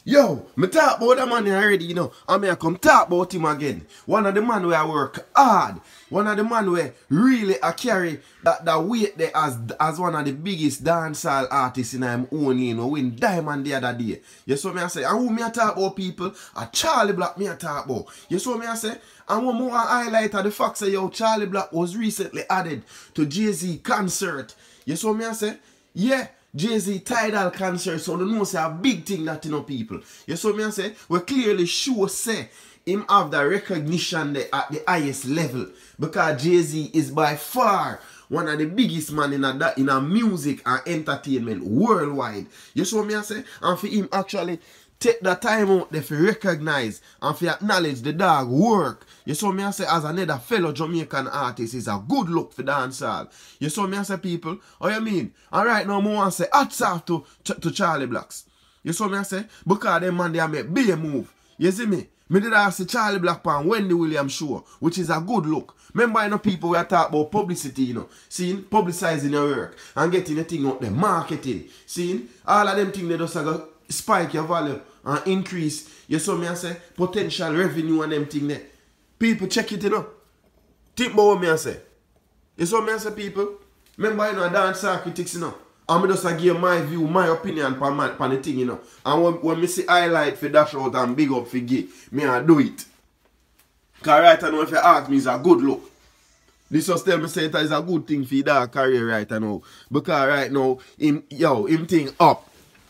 Yo, me talk about that man already, you know. I mean, I come talk about him again. One of the man where I work hard. One of the man where really I carry that weight there as one of the biggest dancehall artists in my own lane. We win diamond the other day. You saw me I say, and who me I talk about people? A Charly Black me I talk about. You saw me I say, and one more highlight of the fact that yo, Charly Black was recently added to Jay-Z concert. You saw me I say, yeah. Jay-Z TIDAL concert, so you know say a big thing that you know people. You saw me I say, we clearly sure say him have the recognition there at the highest level. Because Jay-Z is by far one of the biggest man in a music and entertainment worldwide. You saw me I say, and for him actually take the time out there to recognize and to acknowledge the dog work. You saw me I say, as another fellow Jamaican artist, is a good look for dancehall. You saw me I say, people, how you mean? And right now, I want to say, hats off to Charly Blacks. You saw me I say, because them man they make big move. You see me? Me did I see Charly Black and Wendy Williams show, which is a good look. Remember, you know, people we are talking about publicity, you know, seeing, publicizing your work and getting the thing out there, marketing, seeing, all of them things they just go spike your value and increase. You saw me I say, potential revenue and them thing there. People check it, you know. Think about what me I say. You saw me I say, people. Remember, you know, dancehall critics, you know. I'm just give my view, my opinion on the thing, you know. And when me see highlight for dash out and big up for gay, me I do it. Because right now, if you ask me, it's a good look. This just tell me say it is a good thing for that career right now. Because right now, him thing up.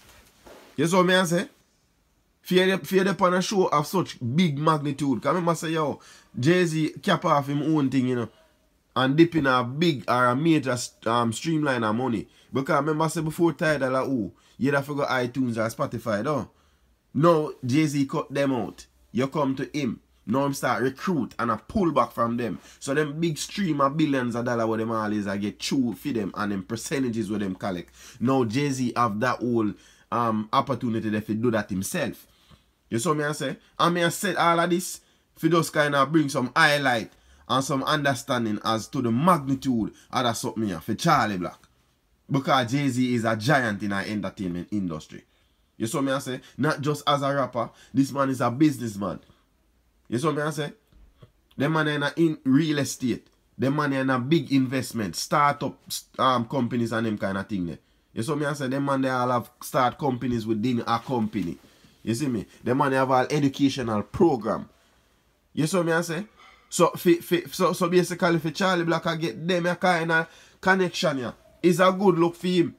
You saw me I say? Fear upon a show of such big magnitude. Because I remember say, yo, Jay-Z cap off him own thing, you know. And dip in a big or a major streamline of money. Because I remember say before TIDAL you'd have forgot iTunes or Spotify, though. Now Jay-Z cut them out. You come to him. Now him start recruit and a pull back from them. So them big stream of billions of dollars what them all is I get chew for them and them percentages with them collect. Now Jay-Z have that whole opportunity to do that himself. You saw me I say? I mean I said all of this for just kind of bring some highlight and some understanding as to the magnitude of that something here for Charly Black. Because Jay-Z is a giant in our entertainment industry. You saw me I say? Not just as a rapper, this man is a businessman. You saw me I say? Them man in real estate. Them man in a big investment, startup companies and them kind of thing there. You saw me I say? Them man they all have start companies within a company. You see me? Them man they have an educational program. You saw me I say? So basically for Charly Black I get them a kind of connection here. It's a good look for him.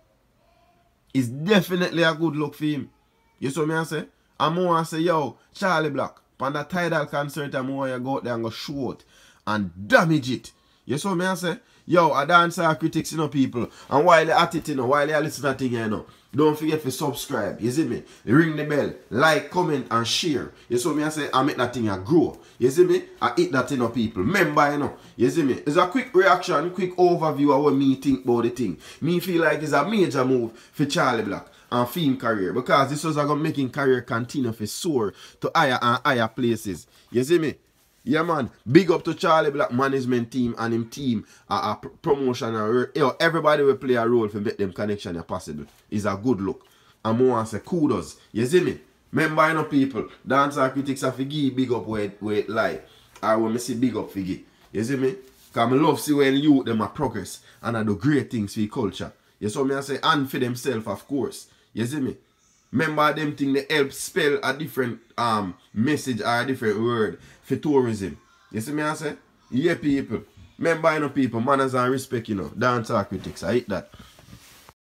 It's definitely a good look for him. You saw me I say? I'm want to say, yo, Charly Black, on the TIDAL concert, I'm want to go out there and go show it and damage it. You saw me I say? Yo, a dancehall critics, you know, people. And while you're at it, you know, while you're listening to that thing, you know, don't forget to subscribe. You see me? Ring the bell, like, comment, and share. You see me? I say, I make that thing grow. You see me? I eat that, you know, people. Remember, you know. You see me? It's a quick reaction, quick overview of what me think about the thing. Me feel like it's a major move for Charly Black and film career. Because this was going to make his career continue to soar to higher and higher places. You see me? Yeah, man. Big up to Charly Black management team and him team. Promotion. Everybody will play a role to make them connection possible. It's a good look. And more say kudos. You see me? Remember, you know, people. Dancehall critics have to give big up where it lie. I want me see big up for give. You see me? Because I love see when you them are progress and I do great things for your culture. You see me? I say, and for themselves, of course. You see me? Remember them thing they help spell a different message or a different word for tourism. You see me I say? Yeah, people. Remember, you know, people, manners and respect, you know. Dancehall critics, I hate that.